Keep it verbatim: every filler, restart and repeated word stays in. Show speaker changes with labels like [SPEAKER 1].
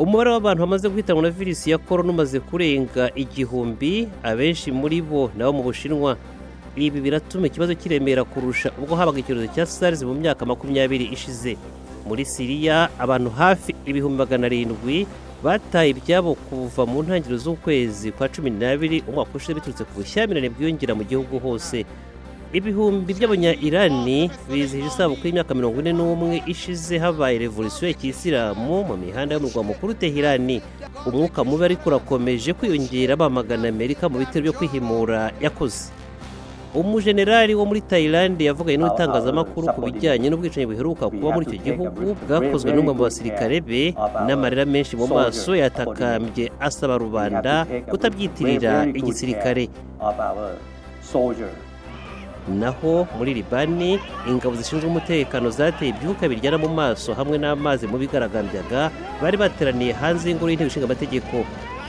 [SPEAKER 1] umubare w'abantu bamaze guhitanwa na virusi ya korona umaze kurenga igihumbi, abenshi muri bo nabo mu Bushinwa. Ibi biratuma ikibazo kiremera kurusha ubwo habaga icyorezo cya SARS mu myaka makumyabiri ishize. Muri Siriya abantu hafi ibihumbi magana arindwi bataye ibyabo kuva mu ntangiriro z'ukwezi kwa cumi n'abiri umwaka ushize biturutse ku bushyamirane bwiyongera mu gihugu hose. Ibihumbi by'abanya-Irani bizihije isabukuru y'imyaka mirongo ine n'umwe ishize habaye revolisiyo ya kisilamu mu mihanda y'umurwa mukuru Tehran. Umwuka mubi ariko urakomeje kwiyongera bamagana Amerika mu bitero byo kwihimura yakoze. Umujenerali wo muri Thailand yavuganye n'itangazamakuru ku bijyanye n'ubwicanyi buheruka kuba muri icyo gihugu bwakozwe n'umwe mu basirikare be, n'amarira menshi mu maso yatakambye asaba rubanda kutabyitirira igisirikare. Naho muri Libani ingabo zishinzwe umutekano zateye ibyuka biryana mu maso hamwe n'amazi mu bigaragambyaga bari bateraniye hanze y'ingoro y'inteko ishinga amategeko.